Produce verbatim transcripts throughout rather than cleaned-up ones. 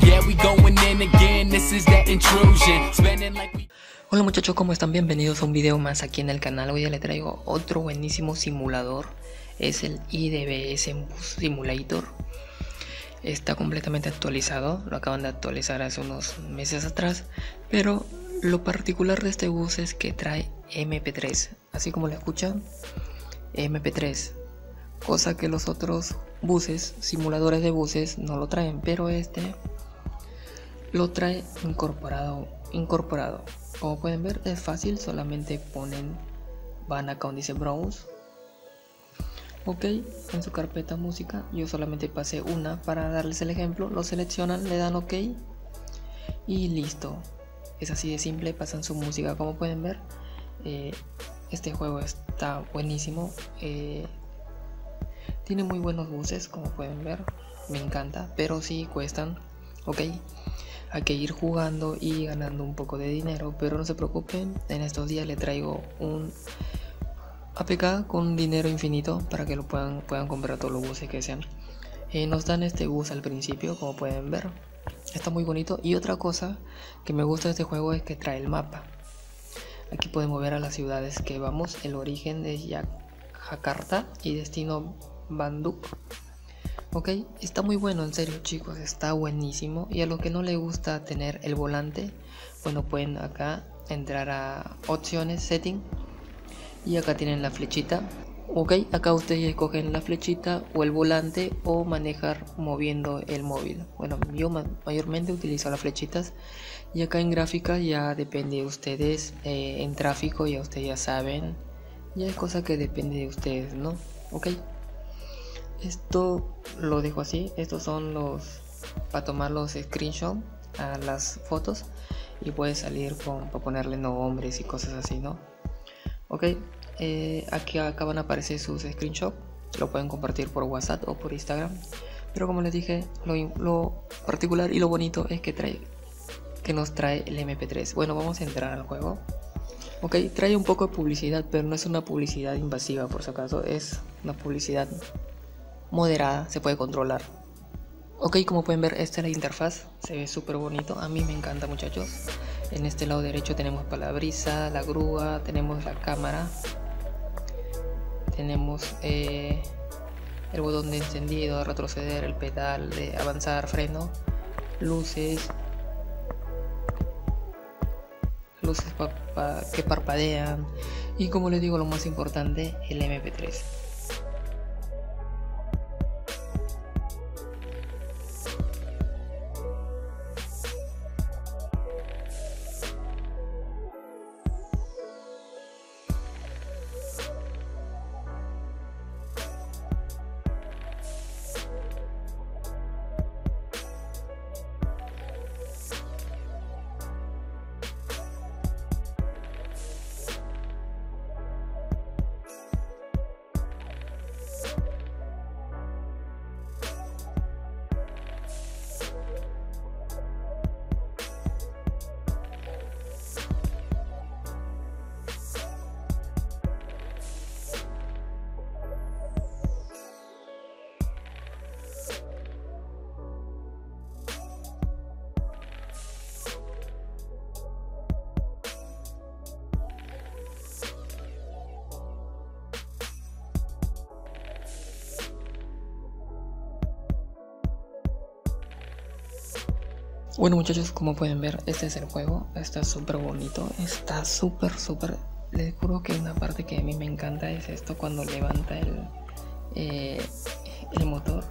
Hola muchachos, ¿cómo están? Bienvenidos a un video más aquí en el canal. Hoy día les traigo otro buenísimo simulador. Es el I D B S Bus Simulator. Está completamente actualizado, lo acaban de actualizar hace unos meses atrás. Pero lo particular de este bus es que trae M P tres, así como lo escuchan, M P tres. Cosa que los otros buses, simuladores de buses, no lo traen, pero este lo trae incorporado. incorporado. Como pueden ver, es fácil, solamente ponen, van acá donde dice Browse, ok, en su carpeta música. Yo solamente pasé una para darles el ejemplo. Lo seleccionan, le dan ok y listo. Es así de simple, pasan su música. Como pueden ver, eh, este juego está buenísimo. Eh, tiene muy buenos buses, como pueden ver, me encanta, pero sí cuestan, ok. Hay que ir jugando y ganando un poco de dinero, pero no se preocupen, en estos días le traigo un A P K con dinero infinito para que lo puedan, puedan comprar todos los buses que sean. Eh, nos dan este bus al principio, como pueden ver, está muy bonito. Y otra cosa que me gusta de este juego es que trae el mapa. Aquí podemos ver a las ciudades que vamos. El origen de Jakarta y destino Bandung. Ok, está muy bueno, en serio chicos, está buenísimo. Y a los que no les gusta tener el volante, bueno, pueden acá entrar a opciones, setting, y acá tienen la flechita. Ok, acá ustedes escogen la flechita o el volante o manejar moviendo el móvil. Bueno, yo ma mayormente utilizo las flechitas. Y acá en gráfica ya depende de ustedes. eh, En tráfico ya ustedes ya saben, ya es cosa que depende de ustedes, ¿no? Ok, esto lo dejo así. Estos son los para tomar los screenshots a las fotos y puede salir con para ponerle nombres y cosas así, ¿no? Ok, eh, aquí acá van a aparecer sus screenshots. Lo pueden compartir por WhatsApp o por Instagram. Pero como les dije, lo, lo particular y lo bonito es que trae que nos trae el M P tres. Bueno, vamos a entrar al juego. Ok, trae un poco de publicidad, pero no es una publicidad invasiva, por si acaso. Es una publicidad moderada, se puede controlar. Ok, como pueden ver, esta es la interfaz, se ve súper bonito, a mí me encanta muchachos. En este lado derecho tenemos para la brisa, la grúa, tenemos la cámara, tenemos eh, el botón de encendido, retroceder, el pedal de avanzar, freno, luces, luces pa pa que parpadean y, como les digo, lo más importante, el M P tres. Bueno muchachos, como pueden ver, este es el juego, está súper bonito, está súper súper, les juro que una parte que a mí me encanta es esto, cuando levanta el, eh, el motor,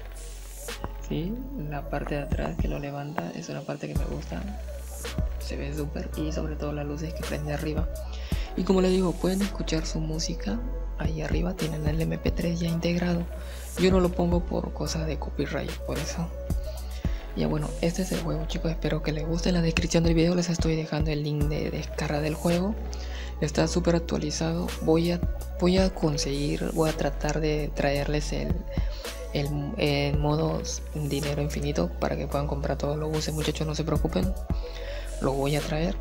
¿sí? La parte de atrás que lo levanta es una parte que me gusta, se ve súper, y sobre todo las luces que prende arriba. Y como les digo, pueden escuchar su música, ahí arriba tienen el M P tres ya integrado. Yo no lo pongo por cosas de copyright, por eso. Ya bueno, este es el juego chicos, espero que les guste. En la descripción del video les estoy dejando el link de descarga del juego. Está súper actualizado. Voy a, voy a conseguir, voy a tratar de traerles el, el, el modo dinero infinito para que puedan comprar todos los buses, muchachos, no se preocupen. Lo voy a traer.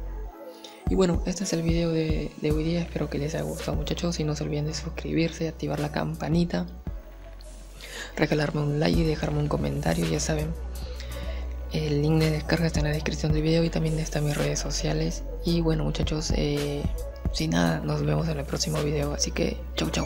Y bueno, este es el video de, de hoy día, espero que les haya gustado muchachos. Y no se olviden de suscribirse, activar la campanita, regalarme un like y dejarme un comentario, ya saben. El link de descarga está en la descripción del video y también está en mis redes sociales. Y bueno muchachos, eh, sin nada, nos vemos en el próximo video, así que chau chau.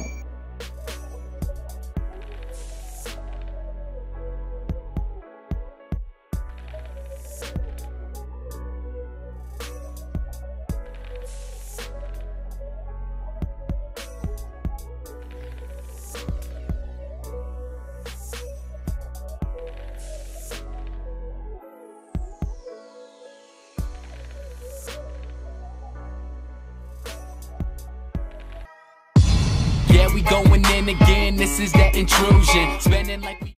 Yeah, we going in again, this is that intrusion. Spending like we